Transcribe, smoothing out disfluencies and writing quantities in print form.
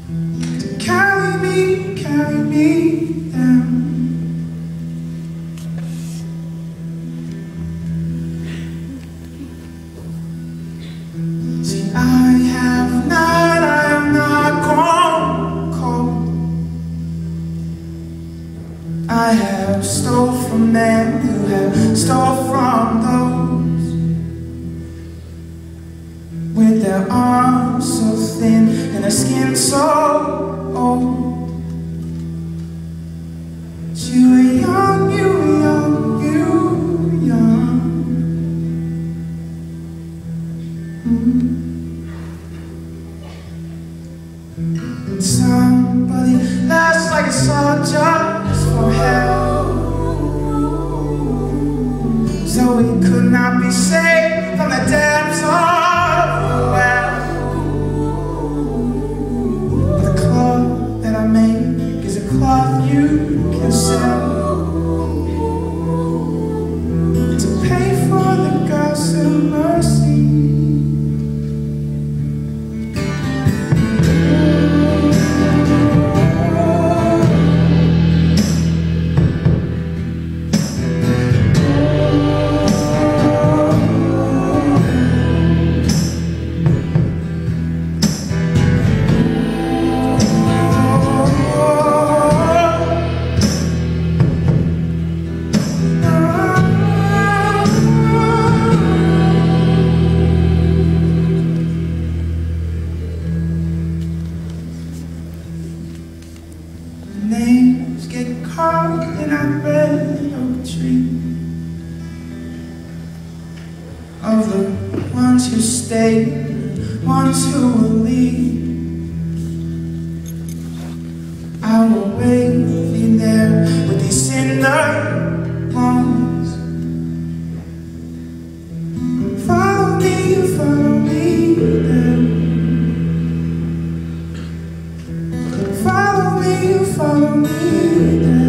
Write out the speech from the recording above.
carry me down. See, I am not grown cold. I have stole from men who have stole from those with their arms so thin and their skin so old. You were young, you were young, you were young. And somebody laughs like a soldier for hell, so we could not be saved from the depths of the well. The cloth that I make is a cloth you can sell to pay for the gospel mercy. Names get carved in our red oak tree of the ones who stayed, ones who will leave. I will wait in there with these cinder bones. Follow me there. Follow me there.